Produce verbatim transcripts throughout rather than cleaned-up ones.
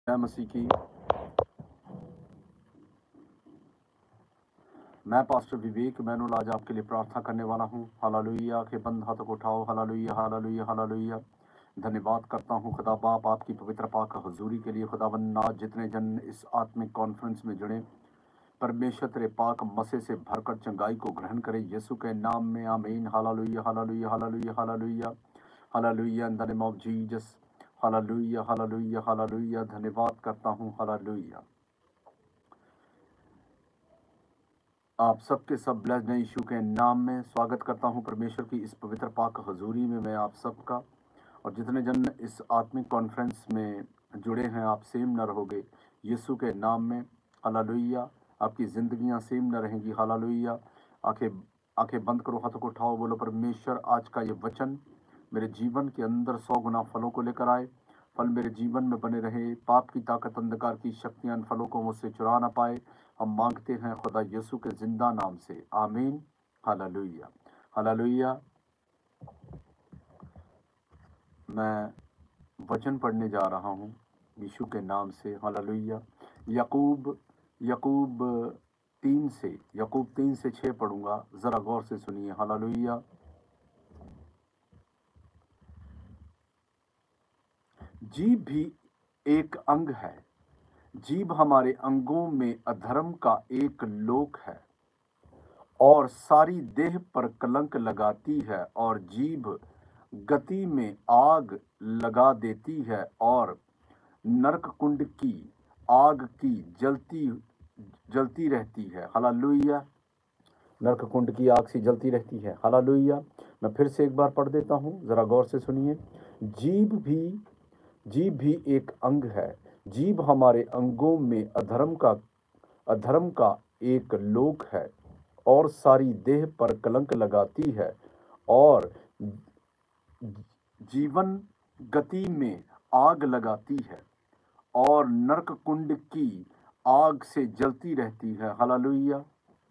जय मसीह की। मैं पास्टर विवेक मैनुअल आज आपके लिए प्रार्थना करने वाला हूँ। हालेलुया। आंखें बंद हाथों को उठाओ। Hallelujah hallelujah hallelujah. धन्यवाद करता हूँ खुदा बाप आपकी पवित्र पाक हजूरी के लिए। खुदावंद आज जितने जन इस आत्मिक कॉन्फ्रेंस में जुड़े, परमेश्वर तेरे पाक मसे से भरकर चंगाई को ग्रहण करे यीशु के नाम में। आमीन। Hallelujah hallelujah hallelujah hallelujah hallelujah in the name of Jesus. Hallelujah hallelujah hallelujah. धन्यवाद करता हूँ। हालेलुया। आप सबके सब ब्लेस्ड हैं यीशु के नाम में। स्वागत करता हूं परमेश्वर की इस पवित्र पाक हजूरी में मैं आप सबका। और जितने जन इस आत्मिक कॉन्फ्रेंस में जुड़े हैं, आप सेम न रहोगे यीशु के नाम में। हालेलुया। आपकी ज़िंदगियां सेम न रहेंगी। हालेलुया। आंखें आंखें बंद करो, हाथों को उठाओ, बोलो परमेश्वर आज का ये वचन मेरे जीवन के अंदर सौ गुना फलों को लेकर आए। फल मेरे जीवन में बने रहे। पाप की ताकत, अंधकार की शक्तियां इन फलों को मुझसे चुरा ना पाए। हम मांगते हैं खुदा यीशु के जिंदा नाम से। आमीन। Hallelujah hallelujah. मैं वचन पढ़ने जा रहा हूँ यीशु के नाम से। हालेलुया। यकूब यकूब तीन से यकूब तीन से छः पढ़ूंगा, जरा गौर से सुनिए। हालेलुया। जीभ भी एक अंग है। जीभ हमारे अंगों में अधर्म का एक लोक है और सारी देह पर कलंक लगाती है। और जीभ गति में आग लगा देती है और नरक कुंड की आग की जलती जलती रहती है। हालेलुया। नरक कुंड की आग सी जलती रहती है। हालेलुया। मैं फिर से एक बार पढ़ देता हूँ, जरा गौर से सुनिए। जीभ भी जीभ भी एक अंग है। जीभ हमारे अंगों में अधर्म का अधर्म का एक लोक है और सारी देह पर कलंक लगाती है और जीवन गति में आग लगाती है और नरक कुंड की आग से जलती रहती है। हालेलुया।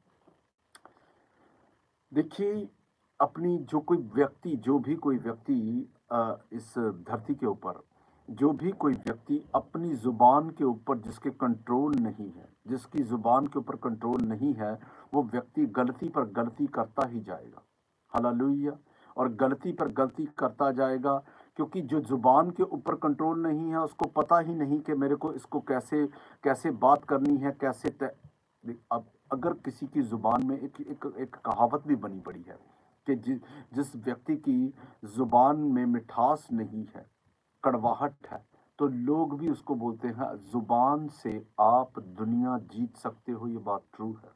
देखिए, अपनी जो कोई व्यक्ति जो भी कोई व्यक्ति अ, इस धरती के ऊपर जो भी कोई व्यक्ति अपनी जुबान के ऊपर जिसके कंट्रोल नहीं है, जिसकी जुबान के ऊपर कंट्रोल नहीं है, वो व्यक्ति गलती पर गलती करता ही जाएगा। हालेलुया। और गलती पर गलती करता जाएगा क्योंकि जो जुबान के ऊपर कंट्रोल नहीं है उसको पता ही नहीं कि मेरे को इसको कैसे कैसे बात करनी है, कैसे तय। अब अगर किसी की जुबान में एक एक एक कहावत भी बनी पड़ी है कि जि, जिस व्यक्ति की जुबान में मिठास नहीं है, कड़वाहट है, तो लोग भी उसको बोलते हैं जुबान से आप दुनिया जीत सकते हो। ये बात ट्रू है।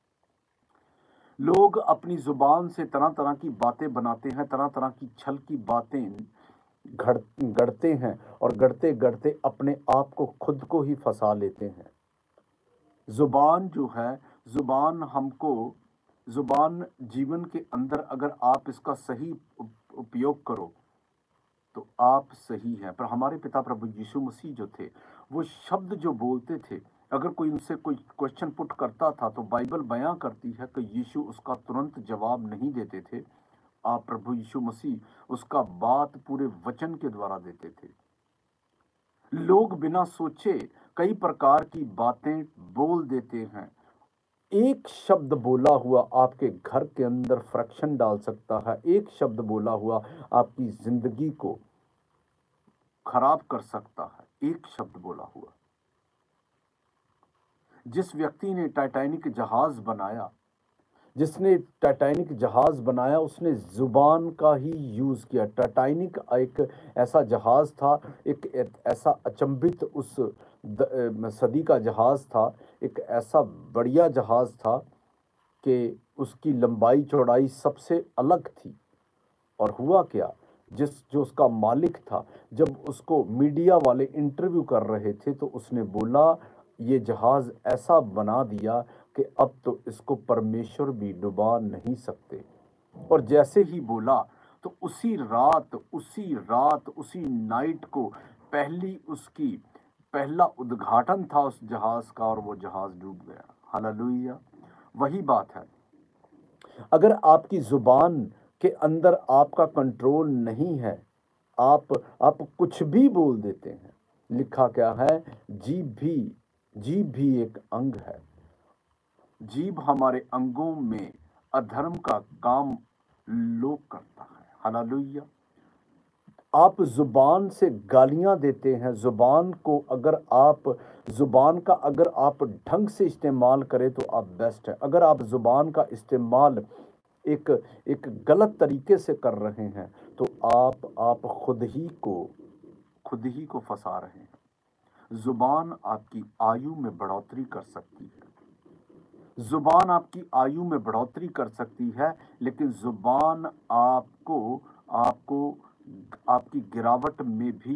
लोग अपनी जुबान से तरह तरह की बातें बनाते हैं, तरह तरह की छल की बातें घड़ गढ़ते हैं और गढ़ते गढ़ते अपने आप को खुद को ही फंसा लेते हैं। जुबान जो है, जुबान हमको जुबान जीवन के अंदर अगर आप इसका सही उप- उपयोग करो तो आप सही हैं। पर हमारे पिता प्रभु यीशु मसीह जो थे, वो शब्द जो बोलते थे, अगर कोई उनसे कोई क्वेश्चन पुट करता था तो बाइबल बयां करती है कि यीशु उसका तुरंत जवाब नहीं देते थे। आप प्रभु यीशु मसीह उसका बात पूरे वचन के द्वारा देते थे। लोग बिना सोचे कई प्रकार की बातें बोल देते हैं। एक शब्द बोला हुआ आपके घर के अंदर फ्रैक्शन डाल सकता है। एक शब्द बोला हुआ आपकी जिंदगी को खराब कर सकता है। एक शब्द बोला हुआ। जिस व्यक्ति ने टाइटैनिक जहाज बनाया जिसने टाइटैनिक जहाज बनाया उसने जुबान का ही यूज किया। टाइटैनिक एक ऐसा जहाज था, एक ऐसा अचंभित उस द, सदी का जहाज था, एक ऐसा बढ़िया जहाज था कि उसकी लंबाई चौड़ाई सबसे अलग थी। और हुआ क्या, जिस जो उसका मालिक था, जब उसको मीडिया वाले इंटरव्यू कर रहे थे तो उसने बोला ये जहाज ऐसा बना दिया कि अब तो इसको परमेश्वर भी डुबा नहीं सकते। और जैसे ही बोला तो उसी रात उसी रात उसी नाइट को पहली उसकी पहला उद्घाटन था उस जहाज का और वो जहाज डूब गया। हालेलुया। वही बात है, अगर आपकी जुबान के अंदर आपका कंट्रोल नहीं है, आप आप कुछ भी बोल देते हैं। लिखा क्या है, जीभ भी जीभ भी एक अंग है। जीभ हमारे अंगों में अधर्म का काम लोग करता है। हालेलुया। आप जुबान से गालियां देते हैं, जुबान को अगर आप जुबान का अगर आप ढंग से इस्तेमाल करें तो आप बेस्ट है। अगर आप जुबान का इस्तेमाल एक एक गलत तरीके से कर रहे हैं तो आप आप खुद ही को खुद ही को फंसा रहे हैं। जुबान आपकी आयु में बढ़ोतरी कर सकती है। जुबान आपकी आयु में बढ़ोतरी कर सकती है, लेकिन जुबान आपको आपको आपकी गिरावट में भी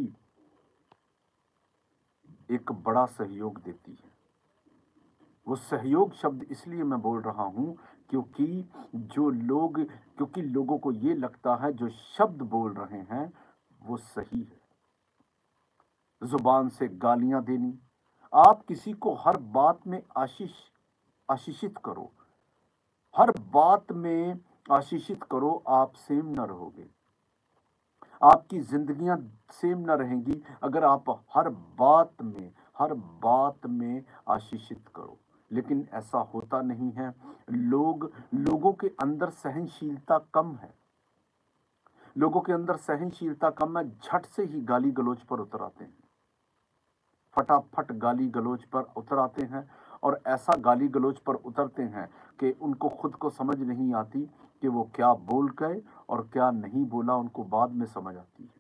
एक बड़ा सहयोग देती है। वो सहयोग शब्द इसलिए मैं बोल रहा हूं क्योंकि जो लोग क्योंकि लोगों को ये लगता है जो शब्द बोल रहे हैं वो सही है। जुबान से गालियां देनी, आप किसी को हर बात में आशीष आशीषित करो, हर बात में आशीषित करो, आप सेम न रहोगे। आपकी जिंदगियां सेम न रहेंगी अगर आप हर बात में हर बात में आशीषित करो। लेकिन ऐसा होता नहीं है। लोग लोगों के अंदर सहनशीलता कम है। लोगों के अंदर सहनशीलता कम है, झट से ही गाली गलौज पर उतर आते हैं, फटाफट गाली गलौज पर उतर आते हैं। और ऐसा गाली गलौज पर उतरते हैं कि उनको खुद को समझ नहीं आती कि वो क्या बोल गए और क्या नहीं बोला, उनको बाद में समझ आती है।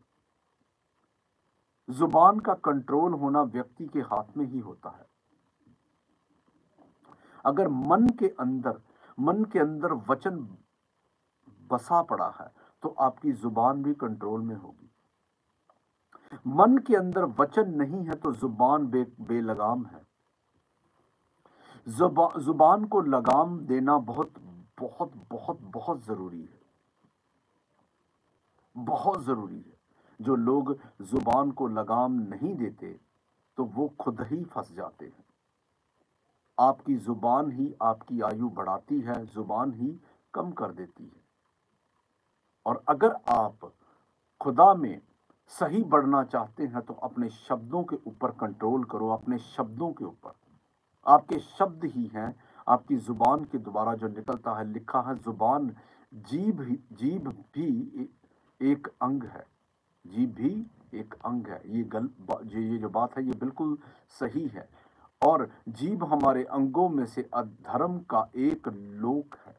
जुबान का कंट्रोल होना व्यक्ति के हाथ में ही होता है। अगर मन के अंदर मन के अंदर वचन बसा पड़ा है तो आपकी जुबान भी कंट्रोल में होगी। मन के अंदर वचन नहीं है तो जुबान बे, बेलगाम है। जुबा, जुबान को लगाम देना बहुत बहुत बहुत बहुत जरूरी है, बहुत जरूरी है। जो लोग जुबान को लगाम नहीं देते तो वो खुद ही फंस जाते हैं। आपकी जुबान ही आपकी आयु बढ़ाती है, जुबान ही कम कर देती है। और अगर आप खुदा में सही बढ़ना चाहते हैं तो अपने शब्दों के ऊपर कंट्रोल करो। अपने शब्दों के ऊपर, आपके शब्द ही हैं आपकी जुबान के द्वारा जो निकलता है। लिखा है जुबान जीभ जीभ भी एक अंग है। जीभ भी एक अंग है। ये गल ये जो बात है ये बिल्कुल सही है। और जीभ हमारे अंगों में से अधर्म का एक लोक है।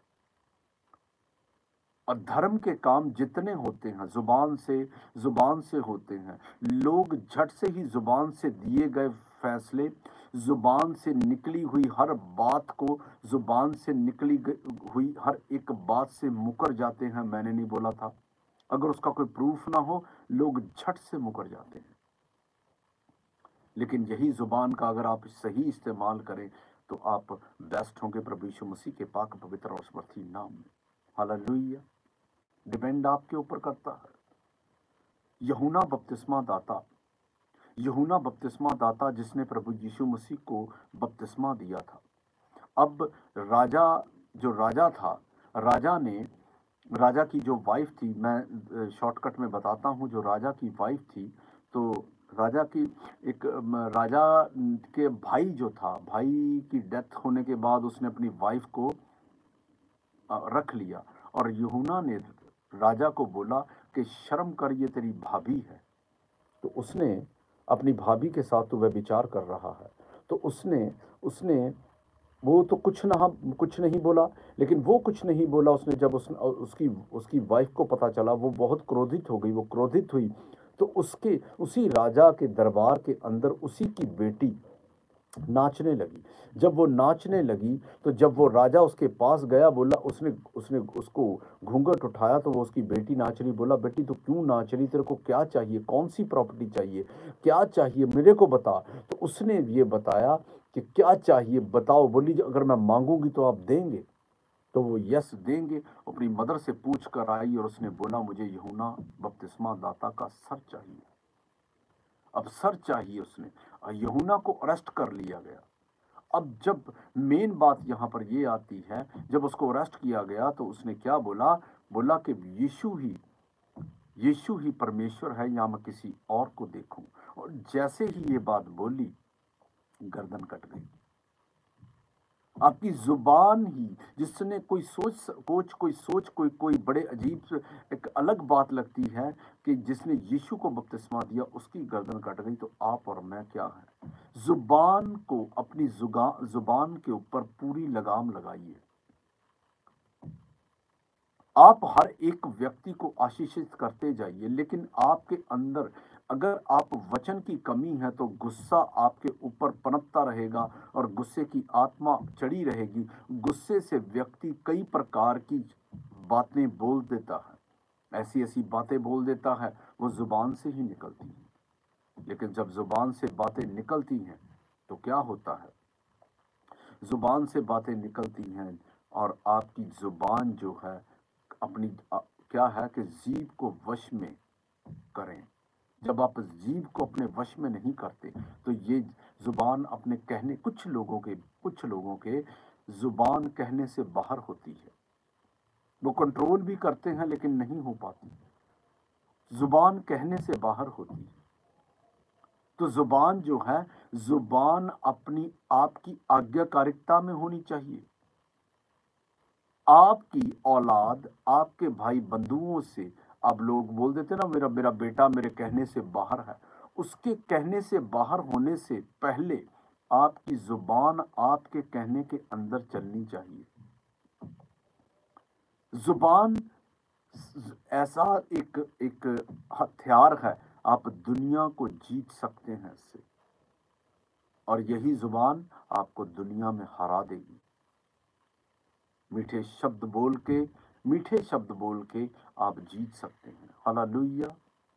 और धर्म के काम जितने होते हैं जुबान से जुबान से होते हैं। लोग झट से ही जुबान से दिए गए फैसले, जुबान से निकली हुई हर बात को, जुबान से निकली हुई हर एक बात से मुकर जाते हैं। मैंने नहीं बोला था। अगर उसका कोई प्रूफ ना हो लोग झट से मुकर जाते हैं। लेकिन यही जुबान का अगर आप सही इस्तेमाल करें तो आप बेस्ट होंगे प्रभु यीशु मसीह के पाक पवित्र और समर्थी नाम में। हालेलुया। डिपेंड आपके ऊपर करता है। यूहन्ना बपतिस्मा दाता यूहन्ना बपतिस्मा दाता जिसने प्रभु यीशु मसीह को बपतिस्मा दिया था। अब राजा जो राजा था, राजा ने राजा की जो वाइफ थी, मैं शॉर्टकट में बताता हूं, जो राजा की वाइफ थी, तो राजा की एक राजा के भाई जो था, भाई की डेथ होने के बाद उसने अपनी वाइफ को रख लिया। और यूहन्ना ने राजा को बोला कि शर्म कर, ये तेरी भाभी है। तो उसने अपनी भाभी के साथ तो वह विचार कर रहा है, तो उसने उसने वो तो कुछ ना कुछ नहीं बोला। लेकिन वो कुछ नहीं बोला उसने जब उस, उसकी उसकी वाइफ को पता चला, वो बहुत क्रोधित हो गई। वो क्रोधित हुई तो उसके उसी राजा के दरबार के अंदर उसी की बेटी नाचने लगी। जब वो नाचने लगी तो जब वो राजा उसके पास गया, बोला उसने उसने उसको घूंघट उठाया तो वो उसकी बेटी नाच रही। बोला बेटी तू क्यों नाच रही, तेरे को क्या चाहिए, कौन सी प्रॉपर्टी चाहिए, क्या चाहिए मेरे को बता। तो उसने ये बताया कि क्या चाहिए बताओ। बोली अगर मैं मांगूंगी तो आप देंगे। तो वो यस देंगे। अपनी मदर से पूछ कर आई और उसने बोला मुझे यूहन्ना बपतिस्मा दाता का सर चाहिए। अब सर चाहिए उसने। यूहन्ना को अरेस्ट कर लिया गया। अब जब मेन बात यहां पर ये आती है, जब उसको अरेस्ट किया गया तो उसने क्या बोला, बोला कि यीशु ही यीशु ही परमेश्वर है या मैं किसी और को देखूं। और जैसे ही ये बात बोली, गर्दन कट गई। आपकी जुबान ही, जिसने कोई सोच कोच कोई सोच कोई कोई बड़े अजीब से एक अलग बात लगती है कि जिसने यीशु को बपतिस्मा दिया उसकी गर्दन कट गई, तो आप और मैं क्या है? जुबान को, अपनी जुगा जुबान के ऊपर पूरी लगाम लगाइए। आप हर एक व्यक्ति को आशीषित करते जाइए, लेकिन आपके अंदर अगर आप वचन की कमी है तो गुस्सा आपके ऊपर पनपता रहेगा और गुस्से की आत्मा चढ़ी रहेगी। गुस्से से व्यक्ति कई प्रकार की बातें बोल देता है, ऐसी ऐसी बातें बोल देता है, वो जुबान से ही निकलती हैं। लेकिन जब जुबान से बातें निकलती हैं तो क्या होता है? जुबान से बातें निकलती हैं और आपकी जुबान जो है अपनी अ, क्या है कि जीभ को वश में करें। जब आप जीभ को अपने वश में नहीं करते तो ये जुबान अपने कहने, कुछ लोगों के कुछ लोगों के जुबान कहने से बाहर होती है। वो कंट्रोल भी करते हैं लेकिन नहीं हो पाती, जुबान कहने से बाहर होती है। तो जुबान जो है, जुबान अपनी आपकी आज्ञाकारिता में होनी चाहिए। आपकी औलाद, आपके भाई बंधुओं से अब लोग बोल देते ना, मेरा मेरा बेटा मेरे कहने से बाहर है। उसके कहने से बाहर होने से पहले आपकी जुबान आपके कहने के अंदर चलनी चाहिए। जुबान ऐसा एक एक हथियार है, आप दुनिया को जीत सकते हैं इससे, और यही जुबान आपको दुनिया में हरा देगी। मीठे शब्द बोल के, मीठे शब्द बोल के आप जीत सकते हैं। हालेलुया।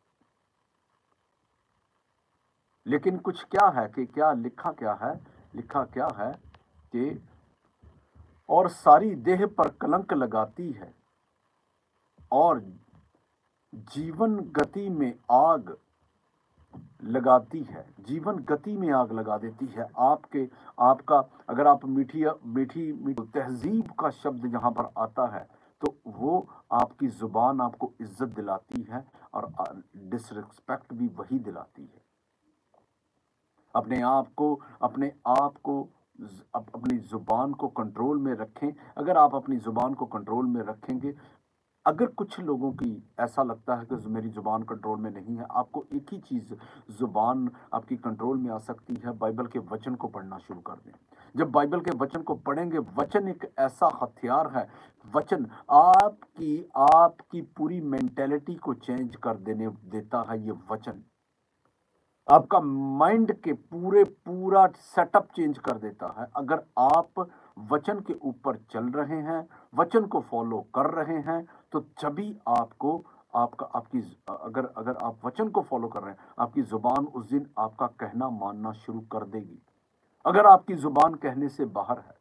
लेकिन कुछ क्या है कि क्या लिखा क्या है? लिखा क्या है कि और सारी देह पर कलंक लगाती है और जीवन गति में आग लगाती है, जीवन गति में आग लगा देती है। आपके आपका अगर आप मीठी मीठी मीठी तहजीब का शब्द जहां पर आता है तो वो आपकी जुबान आपको इज्जत दिलाती है और डिसरिस्पेक्ट भी वही दिलाती है। अपने आप को अपने आप को अप, अपनी जुबान को कंट्रोल में रखें। अगर आप अपनी जुबान को कंट्रोल में रखेंगे, अगर कुछ लोगों की ऐसा लगता है कि मेरी जुबान कंट्रोल में नहीं है, आपको एक ही चीज जुबान आपकी कंट्रोल में आ सकती है, बाइबल के वचन को पढ़ना शुरू कर दें। जब बाइबल के वचन को पढ़ेंगे, वचन एक ऐसा हथियार है, वचन आपकी आपकी पूरी मेंटेलिटी को चेंज कर देने देता है। ये वचन आपका माइंड के पूरे पूरा सेटअप चेंज कर देता है। अगर आप वचन के ऊपर चल रहे हैं, वचन को फॉलो कर रहे हैं, तो जभी आपको आपका आपकी अगर अगर आप वचन को फॉलो कर रहे हैं, आपकी जुबान उस दिन आपका कहना मानना शुरू कर देगी। अगर आपकी जुबान कहने से बाहर है,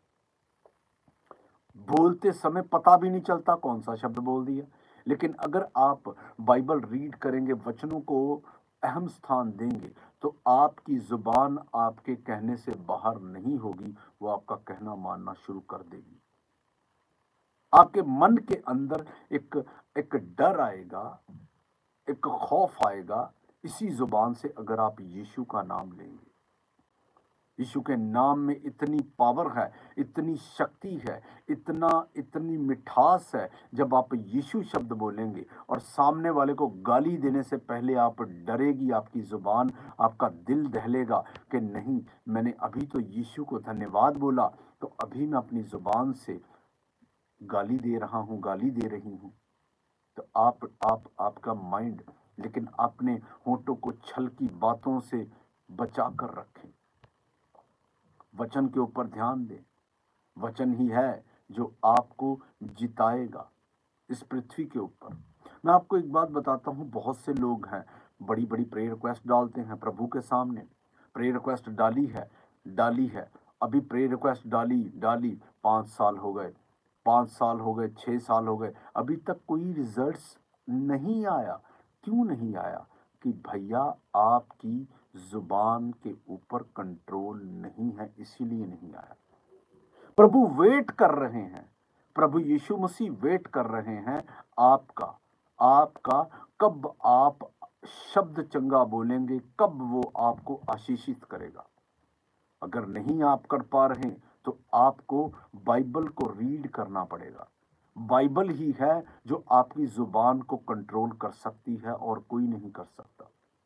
बोलते समय पता भी नहीं चलता कौन सा शब्द बोल दिया, लेकिन अगर आप बाइबल रीड करेंगे, वचनों को अहम स्थान देंगे, तो आपकी जुबान आपके कहने से बाहर नहीं होगी, वो आपका कहना मानना शुरू कर देगी। आपके मन के अंदर एक एक डर आएगा, एक खौफ आएगा इसी जुबान से, अगर आप यीशु का नाम लेंगे। यीशु के नाम में इतनी पावर है, इतनी शक्ति है, इतना इतनी मिठास है। जब आप यीशु शब्द बोलेंगे और सामने वाले को गाली देने से पहले आप डरेगी आपकी जुबान, आपका दिल दहलेगा कि नहीं, मैंने अभी तो यीशु को धन्यवाद बोला, तो अभी मैं अपनी जुबान से गाली दे रहा हूं, गाली दे रही हूं। तो आप आप आपका माइंड, लेकिन अपने होठों को छल की बातों से बचा कर रखें। वचन के ऊपर ध्यान दें। वचन ही है जो आपको जिताएगा इस पृथ्वी के ऊपर। मैं आपको एक बात बताता हूं, बहुत से लोग हैं बड़ी बड़ी प्रेयर रिक्वेस्ट डालते हैं प्रभु के सामने। प्रेयर रिक्वेस्ट डाली है डाली है अभी प्रेयर रिक्वेस्ट डाली डाली पांच साल हो गए, पांच साल हो गए, छह साल हो गए, अभी तक कोई रिजल्ट्स नहीं आया। क्यों नहीं आया? कि भैया आपकी जुबान के ऊपर कंट्रोल नहीं है, इसीलिए नहीं आया। प्रभु वेट कर रहे हैं, प्रभु यीशु मसीह वेट कर रहे हैं आपका आपका कब आप शब्द चंगा बोलेंगे, कब वो आपको आशीषित करेगा। अगर नहीं आप कर पा रहे तो आपको बाइबल को रीड करना पड़ेगा। बाइबल ही है जो आपकी जुबान को कंट्रोल कर सकती है और कोई नहीं कर सकता।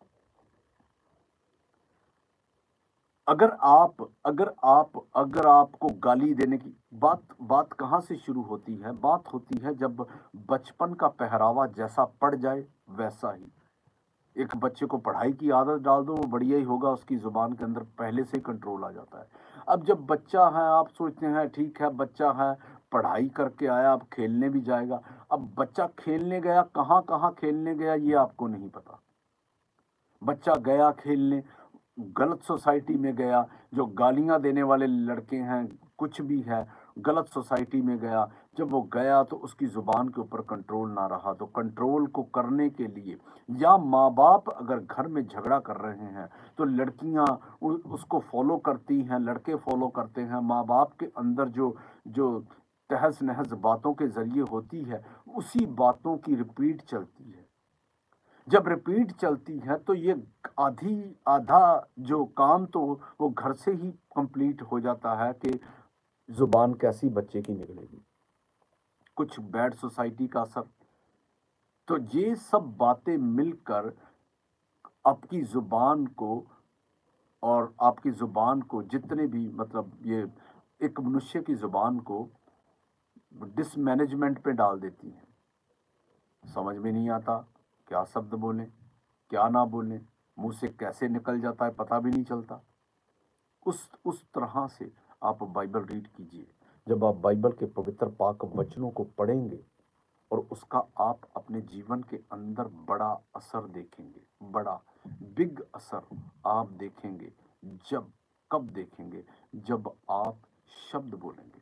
अगर आप अगर आप अगर आपको गाली देने की बात बात कहां से शुरू होती है? बात होती है जब बचपन का पहरावा जैसा पड़ जाए वैसा ही। एक बच्चे को पढ़ाई की आदत डाल दो, वो बढ़िया ही होगा, उसकी जुबान के अंदर पहले से ही कंट्रोल आ जाता है। अब जब बच्चा है, आप सोचते हैं ठीक है बच्चा है, पढ़ाई करके आया, अब खेलने भी जाएगा। अब बच्चा खेलने गया, कहाँ कहाँ खेलने गया ये आपको नहीं पता। बच्चा गया खेलने, गलत सोसाइटी में गया, जो गालियां देने वाले लड़के हैं, कुछ भी है, गलत सोसाइटी में गया। जब वो गया तो उसकी जुबान के ऊपर कंट्रोल ना रहा। तो कंट्रोल को करने के लिए, या माँ बाप अगर घर में झगड़ा कर रहे हैं तो लड़कियां उ, उसको फॉलो करती हैं, लड़के फॉलो करते हैं। माँ बाप के अंदर जो जो तहस नहस बातों के जरिए होती है, उसी बातों की रिपीट चलती है। जब रिपीट चलती है तो ये आधी आधा जो काम तो वो घर से ही कंप्लीट हो जाता है कि जुबान कैसी बच्चे की निकलेगी, कुछ बैड सोसाइटी का असर। तो ये सब बातें मिलकर आपकी जुबान को और आपकी जुबान को जितने भी मतलब ये एक मनुष्य की जुबान को डिसमैनेजमेंट पे डाल देती हैं। समझ में नहीं आता क्या शब्द बोलें, क्या ना बोलें, मुंह से कैसे निकल जाता है पता भी नहीं चलता। उस उस तरह से आप बाइबल रीड कीजिए। जब आप बाइबल के पवित्र पाक वचनों को पढ़ेंगे और उसका आप अपने जीवन के अंदर बड़ा असर देखेंगे, बड़ा बिग असर आप देखेंगे। जब कब देखेंगे? जब आप शब्द बोलेंगे,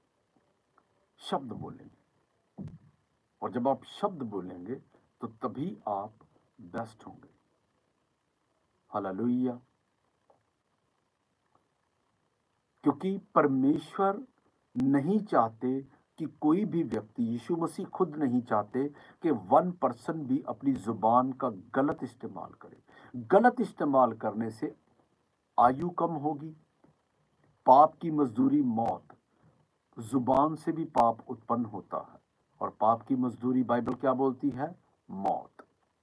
शब्द बोलेंगे। और जब आप शब्द बोलेंगे तो तभी आप बेस्ट होंगे। हालेलुया। क्योंकि परमेश्वर नहीं चाहते कि कोई भी व्यक्ति, यीशु मसीह खुद नहीं चाहते कि वन पर्सन भी अपनी जुबान का गलत इस्तेमाल करे। गलत इस्तेमाल करने से आयु कम होगी, पाप की मजदूरी मौत। जुबान से भी पाप उत्पन्न होता है और पाप की मजदूरी बाइबल क्या बोलती है? मौत।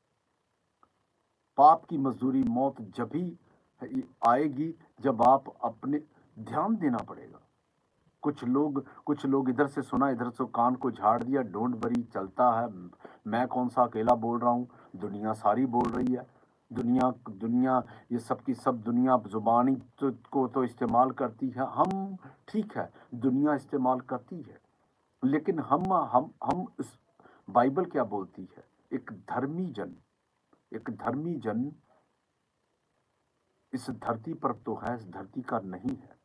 पाप की मजदूरी मौत जब ही आएगी जब आप अपने ध्यान देना पड़ेगा। कुछ लोग कुछ लोग इधर से सुना, इधर से कान को झाड़ दिया, डोंट वरी, चलता है। मैं कौन सा अकेला बोल रहा हूँ, दुनिया सारी बोल रही है। दुनिया दुनिया ये सब की सब दुनिया जुबानी तो, को तो इस्तेमाल करती है। हम ठीक है, दुनिया इस्तेमाल करती है, लेकिन हम हम हम इस बाइबल क्या बोलती है? एक धर्मी जन एक धर्मी जन इस धरती पर तो है, इस धरती का नहीं है।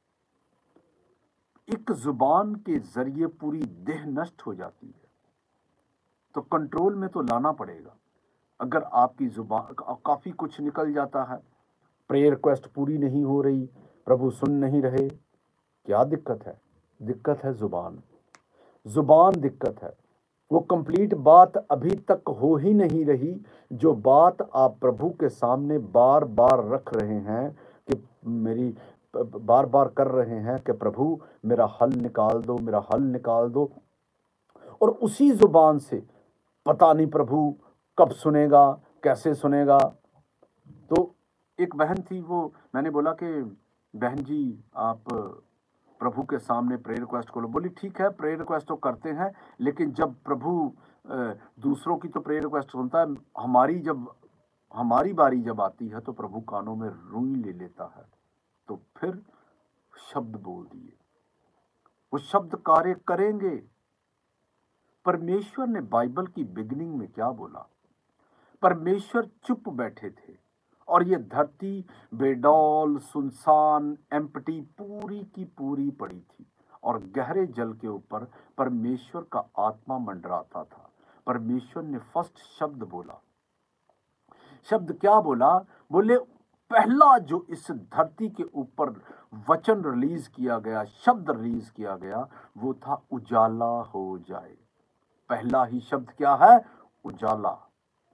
एक जुबान के जरिए पूरी देह नष्ट हो जाती है, तो कंट्रोल में तो लाना पड़ेगा। अगर आपकी जुबान काफी कुछ निकल जाता है, प्रेयर रिक्वेस्ट पूरी नहीं हो रही, प्रभु सुन नहीं रहे, क्या दिक्कत है? दिक्कत है जुबान। जुबान दिक्कत है। वो कंप्लीट बात अभी तक हो ही नहीं रही जो बात आप प्रभु के सामने बार बार रख रहे हैं कि मेरी बार बार कर रहे हैं कि प्रभु मेरा हल निकाल दो, मेरा हल निकाल दो। और उसी जुबान से पता नहीं प्रभु कब सुनेगा, कैसे सुनेगा। तो एक बहन थी, वो मैंने बोला कि बहन जी आप प्रभु के सामने प्रेयर रिक्वेस्ट को लो। बोली ठीक है, प्रेयर रिक्वेस्ट तो करते हैं, लेकिन जब प्रभु दूसरों की तो प्रेयर रिक्वेस्ट सुनता है, हमारी जब हमारी बारी जब आती है तो प्रभु कानों में रुई ले लेता है। तो फिर शब्द बोल दिए, वो शब्द कार्य करेंगे। परमेश्वर ने बाइबल की बिगिनिंग में क्या बोला? परमेश्वर चुप बैठे थे और ये धरती बेडौल, सुनसान, एम्प्टी पूरी की पूरी पड़ी थी और गहरे जल के ऊपर परमेश्वर का आत्मा मंडराता था। परमेश्वर ने फर्स्ट शब्द बोला। शब्द क्या बोला? बोले पहला जो इस धरती के ऊपर वचन रिलीज किया गया, शब्द रिलीज किया गया, वो था उजाला हो जाए। पहला ही शब्द क्या है? उजाला।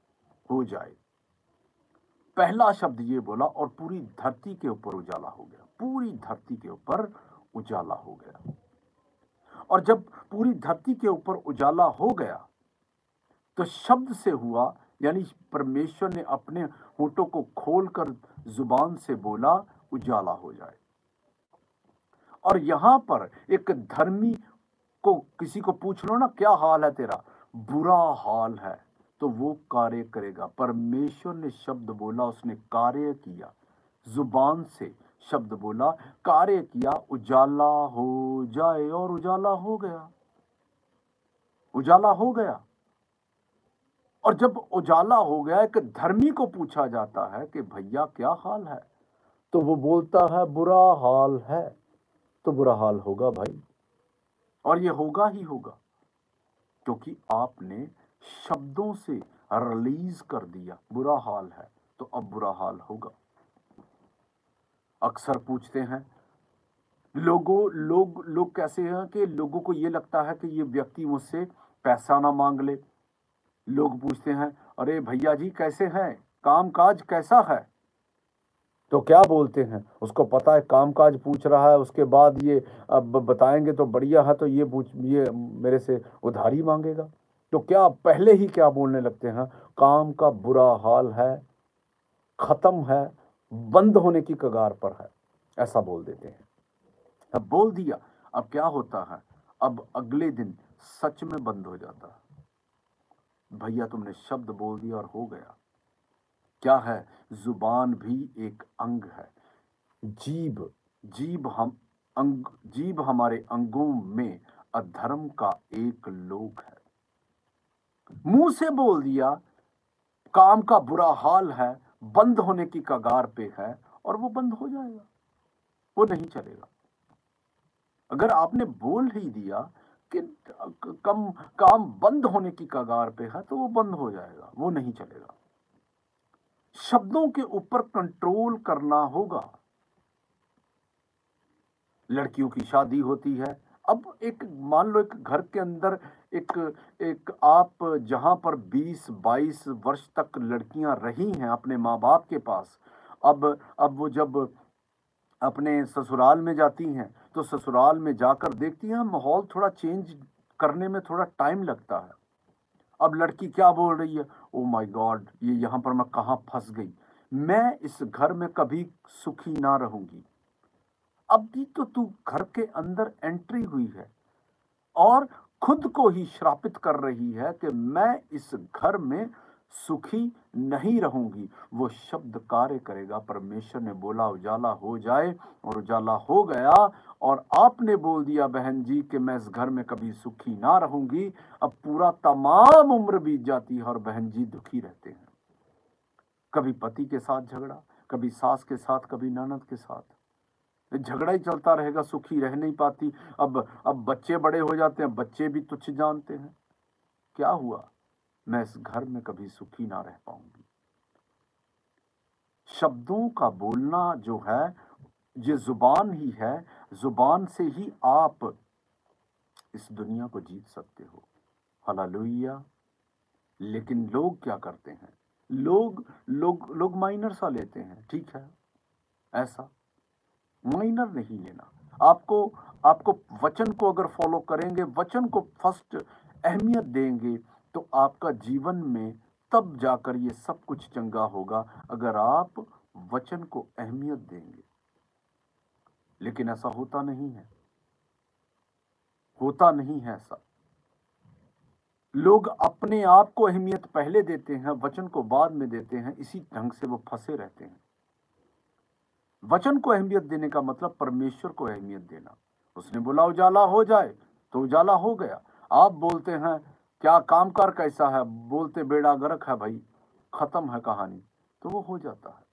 हो जाए। पहला शब्द ये बोला और पूरी धरती के ऊपर उजाला हो गया, पूरी धरती के ऊपर उजाला हो गया। और जब पूरी धरती के ऊपर उजाला हो गया तो शब्द से हुआ, यानी परमेश्वर ने अपने होठों को खोलकर जुबान से बोला, उजाला हो जाए। और यहां पर एक धर्मी को किसी को पूछ लो ना, क्या हाल है तेरा, बुरा हाल है, तो वो कार्य करेगा। परमेश्वर ने शब्द बोला, उसने कार्य किया, जुबान से शब्द बोला, कार्य किया, उजाला हो जाए, और उजाला हो गया, उजाला हो गया। और जब उजाला हो गया, एक धर्मी को पूछा जाता है कि भैया क्या हाल है, तो वो बोलता है बुरा हाल है। तो बुरा हाल होगा भाई, और ये होगा ही होगा, क्योंकि आपने शब्दों से रिलीज कर दिया बुरा हाल है, तो अब बुरा हाल होगा। अक्सर पूछते हैं लोगों लोग लोग कैसे हैं कि लोगों को ये लगता है कि ये व्यक्ति मुझसे पैसा ना मांग ले। लोग पूछते हैं, अरे भैया जी कैसे हैं, काम काज कैसा है, तो क्या बोलते हैं, उसको पता है काम काज पूछ रहा है, उसके बाद ये अब बताएंगे तो बढ़िया है, तो ये पूछ ये मेरे से उधारी मांगेगा। तो क्या पहले ही क्या बोलने लगते हैं, काम का बुरा हाल है, खत्म है, बंद होने की कगार पर है, ऐसा बोल देते हैं। अब बोल दिया, अब क्या होता है, अब अगले दिन सच में बंद हो जाता है। भैया तुमने शब्द बोल दिया और हो गया। क्या है, जुबान भी एक अंग है। जीभ जीभ हम अंग जीभ हमारे अंगों में अधर्म का एक लोक है। मुंह से बोल दिया काम का बुरा हाल है, बंद होने की कगार पे है, और वो बंद हो जाएगा, वो नहीं चलेगा। अगर आपने बोल ही दिया कि कम काम बंद होने की कगार पे है, तो वो बंद हो जाएगा, वो नहीं चलेगा। शब्दों के ऊपर कंट्रोल करना होगा। लड़कियों की शादी होती है, अब एक मान लो एक घर के अंदर एक एक आप जहां पर बीस बाईस वर्ष तक लड़कियां रही हैं अपने माँ बाप के पास, अब अब वो जब अपने ससुराल में जाती हैं तो ससुराल में जाकर देखती हैं माहौल थोड़ा चेंज करने में थोड़ा टाइम लगता है। अब लड़की क्या बोल रही है, ओ माय गॉड, ये यहाँ पर मैं कहाँ फंस गई, मैं इस घर में कभी सुखी ना रहूंगी। अब भी तो तू घर के अंदर एंट्री हुई है और खुद को ही श्रापित कर रही है कि मैं इस घर में सुखी नहीं रहूंगी। वो शब्द कार्य करेगा। परमेश्वर ने बोला उजाला हो जाए, और उजाला हो गया। और आपने बोल दिया बहन जी कि मैं इस घर में कभी सुखी ना रहूंगी। अब पूरा तमाम उम्र बीत जाती है और बहन जी दुखी रहते हैं। कभी पति के साथ झगड़ा, कभी सास के साथ, कभी ननद के साथ, झगड़ा ही चलता रहेगा, सुखी रह नहीं पाती। अब अब बच्चे बड़े हो जाते हैं, बच्चे भी तुच्छ जानते हैं, क्या हुआ, मैं इस घर में कभी सुखी ना रह पाऊंगी। शब्दों का बोलना जो है, ये जुबान ही है, जुबान से ही आप इस दुनिया को जीत सकते हो। हालेलुया। लेकिन लोग क्या करते हैं, लोग लोग लोग माइनर सा लेते हैं, ठीक है, ऐसा माइनर नहीं लेना। आपको आपको वचन को अगर फॉलो करेंगे, वचन को फर्स्ट अहमियत देंगे, तो आपका जीवन में तब जाकर ये सब कुछ चंगा होगा, अगर आप वचन को अहमियत देंगे। लेकिन ऐसा होता नहीं है, होता नहीं है ऐसा। लोग अपने आप को अहमियत पहले देते हैं, वचन को बाद में देते हैं, इसी ढंग से वो फंसे रहते हैं। वचन को अहमियत देने का मतलब परमेश्वर को अहमियत देना। उसने बोला उजाला हो जाए, तो उजाला हो गया। आप बोलते हैं क्या कामकार कैसा है, बोलते बेड़ा गर्क है भाई, खत्म है कहानी, तो वो हो जाता है।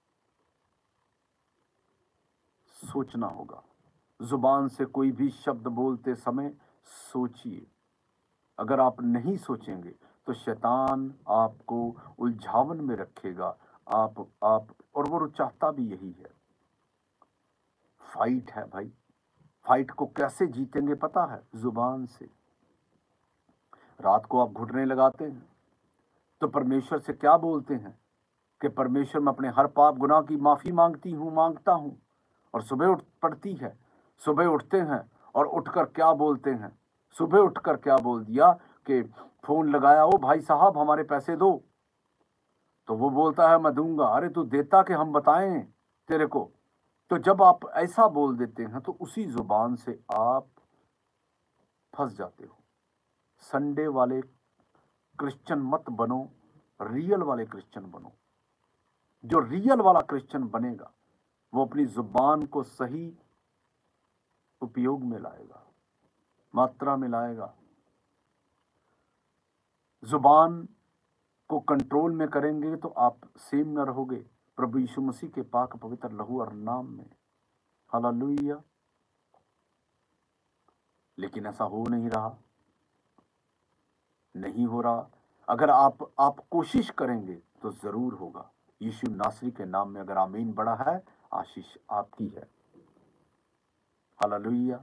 सोचना होगा। जुबान से कोई भी शब्द बोलते समय सोचिए। अगर आप नहीं सोचेंगे तो शैतान आपको उलझावन में रखेगा। आप आप और वो चाहता भी यही है। फाइट है भाई। फाइट को कैसे जीतेंगे पता है, जुबान से। रात को आप घुटने लगाते हैं, तो परमेश्वर से क्या बोलते हैं कि परमेश्वर मैं अपने हर पाप गुनाह की माफ़ी मांगती हूँ, मांगता हूँ। और सुबह उठ पड़ती है, सुबह उठते हैं और उठकर क्या बोलते हैं, सुबह उठकर क्या बोल दिया कि फ़ोन लगाया, ओ भाई साहब हमारे पैसे दो, तो वो बोलता है मैं दूंगा। अरे तू देता कि हम बताएं तेरे को? तो जब आप ऐसा बोल देते हैं तो उसी जुबान से आप फंस जाते हो। संडे वाले क्रिश्चियन मत बनो, रियल वाले क्रिश्चियन बनो। जो रियल वाला क्रिश्चियन बनेगा वो अपनी जुबान को सही उपयोग में लाएगा, मात्रा में लाएगा। जुबान को कंट्रोल में करेंगे तो आप सेम न रहोगे प्रभु यीशु मसीह के पाक पवित्र लहू और नाम में। हालेलुया। लेकिन ऐसा हो नहीं रहा, नहीं हो रहा। अगर आप आप कोशिश करेंगे तो जरूर होगा। यीशु नासरी के नाम में अगर आमीन बड़ा है, आशीष आपकी है। हालेलुया।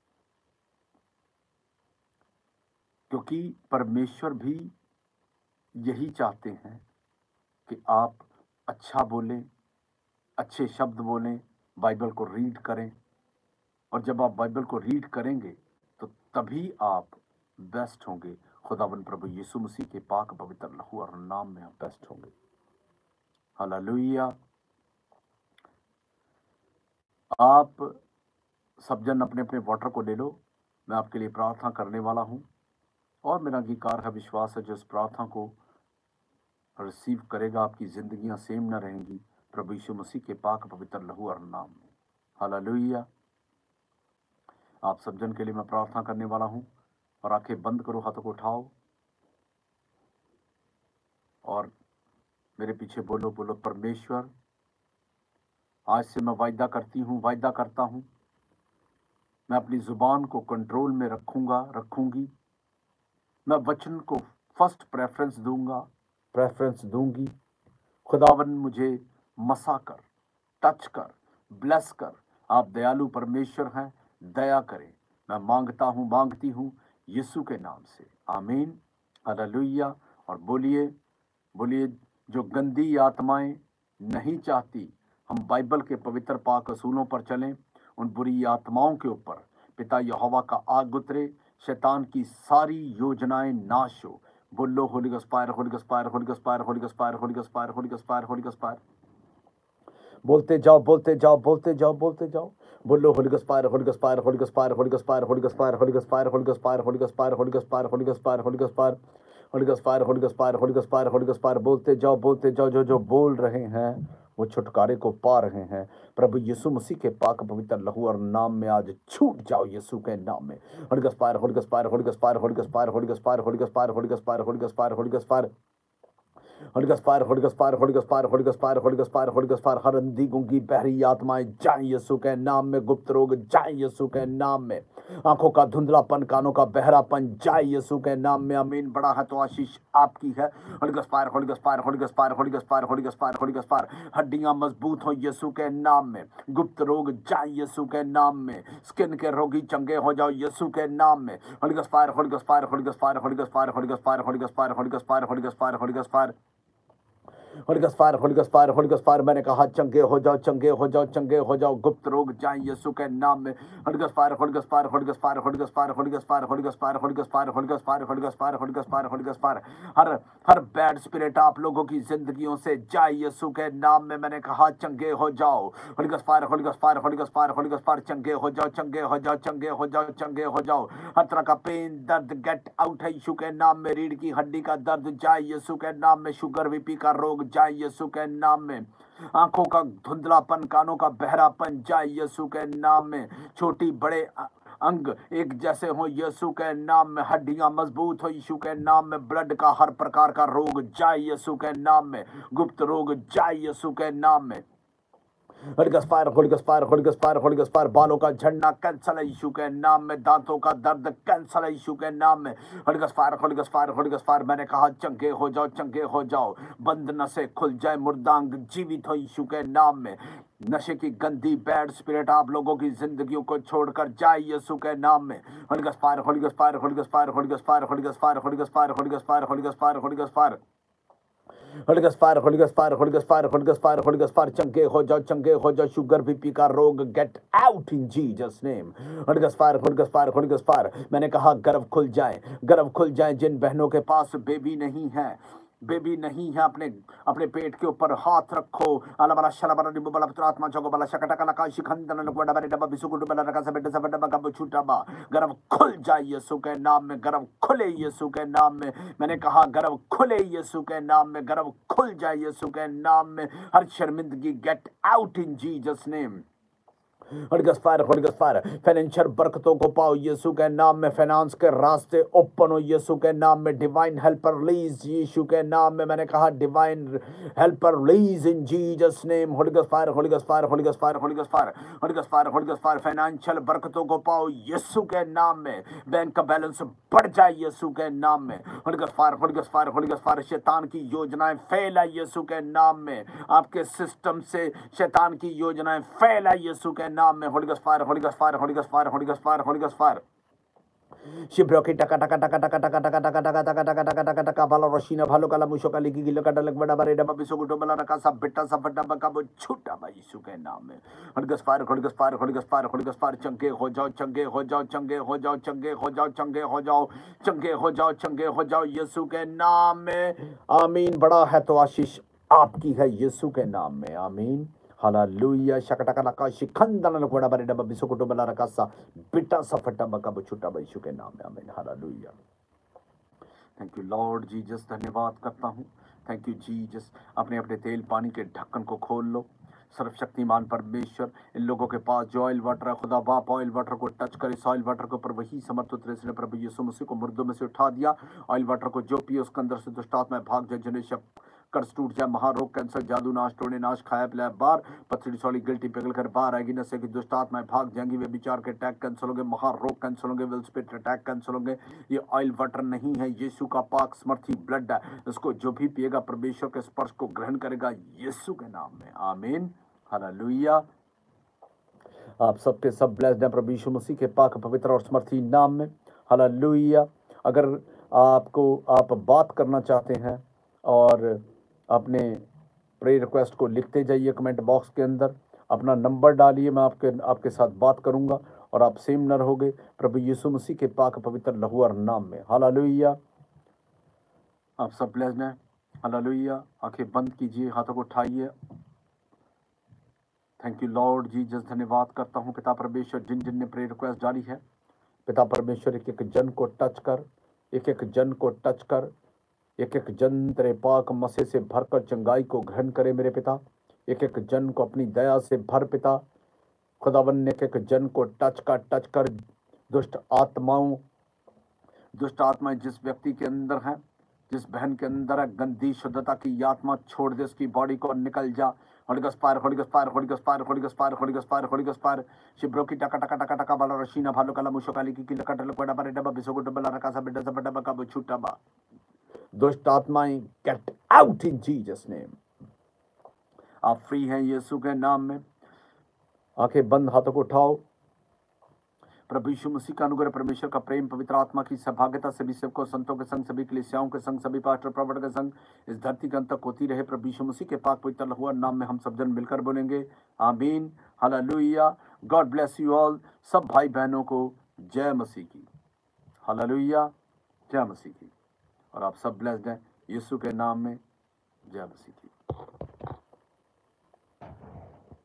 क्योंकि परमेश्वर भी यही चाहते हैं कि आप अच्छा बोलें, अच्छे शब्द बोलें, बाइबल को रीड करें। और जब आप बाइबल को रीड करेंगे तो तभी आप बेस्ट होंगे। खुदावंद प्रभु यीशु मसीह के पाक पवित्र लहू और नाम में आप बेस्ट होंगे। हालेलुया। आप सब जन अपने अपने वाटर को ले लो। मैं आपके लिए प्रार्थना करने वाला हूं और मेरा अंगीकार है, विश्वास है, जो इस प्रार्थना को रिसीव करेगा आपकी जिंदगियां सेम न रहेंगी प्रभु यीशु मसीह के पाक पवित्र लहू और नाम में। हालेलुया। आप सब जन के लिए मैं प्रार्थना करने वाला हूं और आंखें बंद करो, हाथों को उठाओ और मेरे पीछे बोलो, बोलो परमेश्वर आज से मैं वायदा करती हूँ, वायदा करता हूँ, मैं अपनी जुबान को कंट्रोल में रखूंगा, रखूंगी। मैं वचन को फर्स्ट प्रेफरेंस दूंगा, प्रेफरेंस दूंगी। खुदावन मुझे मसा कर, टच कर, ब्लेस कर। आप दयालु परमेश्वर हैं, दया करें। मैं मांगता हूँ, मांगती हूँ यीशु के नाम से, आमीन। हालेलुया। और बोलिए, बोलिए, जो गंदी आत्माएं नहीं चाहती हम बाइबल के पवित्र पाक असूलों पर चलें, उन बुरी आत्माओं के ऊपर पिता यहोवा का आग उतरे, शैतान की सारी योजनाएं नाश हो। बोलो holy ghost fire, holy ghost fire, holy ghost fire, holy ghost fire, holy ghost fire, holy ghost fire, holy ghost fire. बोलते जाओ, बोलते जाओ, बोलते जाओ, बोलते जाओ। बोलो holy ghost fire, holy ghost fire, holy ghost fire, holy ghost fire, holy ghost fire, holy ghost fire, holy ghost fire, holy ghost fire, holy ghost fire, holy ghost fire, holy ghost fire, holy ghost fire, holy ghost fire, holy ghost fire, holy ghost fire. बोलते जाओ, बोलते जाओ। जो जो बोल रहे हैं वो छुटकारे को पा रहे हैं। प्रभु यीशु मसीह के पाक पवित्र लहू और नाम में आज छूट जाओ यीशु के नाम में। Holy ghost fire, holy ghost fire, holy ghost fire, holy ghost fire, holy ghost fire, holy ghost fire, holy ghost fire, holy ghost fire, holy ghost fire, holy ghost fire, holy ghost fire, holy ghost fire, holy ghost fire, holy ghost fire, holy ghost fire. हर अंधी गूंगी बहरी आत्माएं जाएं यीशु के नाम में। गुप्त रोग जाएं यीशु के नाम में। आंखों का धुंधलापन, कानों का बहरापन जाए यीशु के नाम में, आमीन। बड़ा है तो आशीष आपकी है। Holy ghost fire, holy ghost fire, holy ghost fire, holy ghost fire, holy ghost fire, holy ghost fire. हड्डियां मजबूत हो यीशु के नाम में। गुप्त रोग जाए यीशु के नाम में। स्किन के रोगी चंगे हो जाओ यीशु के नाम में। Holy ghost fire, holy ghost fire, holy ghost fire, holy ghost fire, holy ghost fire, holy ghost fire, holy ghost fire, holy ghost fire, holy ghost fire, holy ghost fire, holy ghost fire, holy ghost fire. मैंने कहा चंगे हो जाओ, चंगे हो जाओ, चंगे हो जाओ। गुप्त रोग जाए यीशु के नाम में। Holy ghost fire, holy ghost fire, holy ghost fire, holy ghost fire, holy ghost fire, holy ghost fire, holy ghost fire, holy ghost fire, holy ghost fire, holy ghost fire, holy ghost fire. हर हर bad spirit आप लोगों की जिंदगियों से जाए यीशु के नाम में। मैंने कहा चंगे हो जाओ। Holy ghost fire, holy ghost fire, holy ghost fire, holy ghost fire. चंगे हो जाओ, चंगे हो जाओ, चंगे हो जाओ, चंगे हो जाओ। हर तरह का पेन, दर्द गेट आउट है यीशु के नाम में। रीढ़ की हड्डी का दर्द जाए यीशु के नाम में। शुगर बीपी का रोग जाए यीशु के नाम में। आंखों का धुंधलापन, कानों का बहरापन जाए यीशु के नाम में। छोटी बड़े अंग एक जैसे हो यीशु के नाम में। हड्डियां मजबूत हो यीशु के नाम में। ब्लड का हर प्रकार का रोग जाए यीशु के नाम में। गुप्त रोग जाए यीशु के नाम में। Holy ghost fire, holy ghost fire, holy ghost fire, holy ghost fire. बालों का झड़ना कैंसल है यीशु के नाम में। दांतों का दर्द कैंसल है यीशु के नाम में। Holy ghost fire, holy ghost fire, holy ghost fire. मैंने कहा चंगे हो जाओ, चंगे हो जाओ। बंद नसें खुल जाए, मुर्दांग जीवित हो यीशु के नाम में। नशे की गंदी बैड स्पिरिट आप लोगों की जिंदगियों को छोड़कर जाए यीशु के नाम में। Holy ghost fire, holy ghost fire, holy ghost fire, holy ghost fire, holy ghost fire, holy ghost fire, holy ghost fire, holy ghost fire, holy ghost fire. Holy ghost fire, holy ghost fire, holy ghost fire, holy ghost fire, holy ghost fire, चंगे हो जाओ, चंगे हो जाओ, sugar BP का रोग get out in Jesus name. Holy ghost fire, holy ghost fire, holy ghost fire. मैंने कहा गर्भ खुल जाए, गर्भ खुल जाए जिन बहनों के पास बेबी नहीं है, बेबी नहीं है, अपने अपने पेट के ऊपर हाथ रखो। अला बला शला बला डिबो बला पुत्र आत्मा चोको बला शकटा कला का शिखंदन लकवड़ा बरे डबा बिसुकुट बला रका सब बेटा सब डबा का छूटा बा। गर्भ खुल जाए यीशु के नाम में, गर्भ खुले यीशु के नाम में। मैंने कहा गर्भ खुले यीशु के नाम में, गर्भ खुल जाए यीशु के नाम में। हर शर्मिंदगी get out in Jesus name. Holy ghost fire, holy ghost fire. Financial बरकतों को पाओ यीशु के नाम में, फाइनेंस के रास्ते ओपन हो यीशु के नाम में। डिवाइन हेल्पर रिलीज यीशु के नाम में। मैंने कहा divine helper release in Jesus name. Holy ghost fire, holy ghost fire, holy ghost fire, holy ghost fire, holy ghost fire, holy ghost fire. Financial बरकतों को पाओ यीशु के नाम में। बैंक का बैलेंस बढ़ जाए यीशु के नाम में। Holy ghost fire, holy ghost fire, holy ghost fire. शैतान की योजनाएं फैला यीशु के नाम में। आपके सिस्टम से शैतान की योजनाएं फैला यीशु के नाम में। Holy ghost fire, holy ghost fire, holy ghost fire, holy ghost fire, holy ghost fire. शिब्रो की टका टका टका टका टका टका टका टका टका टका टका टका टका भालो रशीना भालो कला मुशो का लिखी गिलो का डलक बड़ा बरे डबा बिसो गुटो बला रखा सब बेटा सब डबा का वो छूटा भाई यीशु के नाम में। Holy ghost fire, holy ghost fire, holy ghost fire, holy ghost fire. चंगे हो जाओ, चंगे हो जाओ, चंगे हो जाओ, चंगे हो जाओ, चंगे हो जाओ, चंगे हो जाओ, चंगे हो जाओ यीशु के नाम में। आमीन। बड़ा है तो आशीष आपकी है यीशु के नाम में। आमीन। हालेलुया। शकटका लका शिखंदन लकोड़ा बरे डबा बिसुकुटो बला रका सा बिटा सा फटा बका बछुटा यीशु के नाम में। आमीन। हालेलुया। Thank you Lord Jesus. धन्यवाद करता हूँ। Thank you Jesus. अपने अपने तेल पानी के ढक्कन को खोल लो। सर्वशक्तिमान परमेश्वर, इन लोगों के पास जो ऑयल वाटर है, खुदा बाप ऑयल वाटर को टच करे। इस ऑयल वाटर के ऊपर वही समर्थ उतरे ने प्रभु यीशु मसीह को मुर्दों में से उठा दिया। ऑयल वाटर को जो पिए उसके अंदर से दुष्ट आत्माएं भाग जाए, जिन्हें शक कर्ज टूट जाए, महारोग कैंसर जादू नाश टोने नाश खाया पिलाया बार पथरी सौली गिल्टी पिघल कर बाहर आएगी। नशे की दुष्ट आत्माएं भाग जाएंगी। वे विचार के अटैक कैंसिल होंगे, महारोग कैंसिल होंगे, विल स्पिरिट अटैक कैंसिल होंगे। ये ऑयल वाटर नहीं है, यीशु का पाक समर्थी ब्लड है। इसको जो भी पिएगा परमेश्वर के स्पर्श को ग्रहण करेगा यीशु के नाम में। आमीन। हालेलुया। आप सबके सब ब्लेस्ड हैं प्रभु यीशु मसीह के पाक पवित्र और समर्थी नाम में। हालेलुया। अगर आपको आप बात करना चाहते हैं और अपने प्रे रिक्वेस्ट को लिखते जाइए कमेंट बॉक्स के अंदर, अपना नंबर डालिए, मैं आपके आपके साथ बात करूंगा और आप सेम नर होगे प्रभु यीशु मसीह के पाक पवित्र लहू और नाम में। हालेलुया। आप सब ब्लेस्ड हैं। हालेलुया। आंखें बंद कीजिए, हाथों को उठाइए। Thank you Lord Jesus. धन्यवाद करता हूँ पिता परमेश्वर, जिन जिन ने प्रे रिक्वेस्ट डाली है पिता परमेश्वर, एक एक जन को टच कर, एक एक जन को टच कर, एक एक जन तेरे पाक मसे से भरकर चंगाई को ग्रहण करे मेरे पिता। एक एक जन को अपनी दया से भर पिता। खुदावन ने एक एक जन को टच कर टच कर दुष्ट आत्माओं दुष्ट आत्माएं जिस व्यक्ति के अंदर है, जिस बहन के अंदर है, गंदी शुद्धता की आत्मा छोड़ दे, उसकी बॉडी को निकल जा। Holy ghost fire, holy ghost fire, holy ghost fire, holy ghost fire, holy ghost fire, holy ghost fire. शिब्रो की टका टका टका टका बाला रशीना भालो कला मुशो काली की लकट लकोड़ा बरे डबा बिसो गुट बला रका सा बेटा सब डबा का छूटा बा। दुष्ट आत्माएं get out in Jesus name. आप फ्री हैं यीशु के नाम में। आंखें बंद, हाथों को उठाओ। प्रभु यीशु मसीह का अनुग्रह, परमेश्वर का प्रेम, पवित्र आत्मा की सहभागिता सभी सेवकों संतों के संग, सभी कलीसियाओं के संग, सभी पास्टर प्रवक्ता के संग इस धरती के अंत तक होती रहे। प्रभु यीशु मसीह के पाक पवित्र लहू और नाम में हम सब जन मिलकर बोलेंगे आमीन। हालेलुया। God bless you all. सब भाई बहनों को जय मसीह की। हालेलुया। जय मसीह की। और आप सब ब्लेस्ड हैं यीशु के नाम में। जय मसीह की।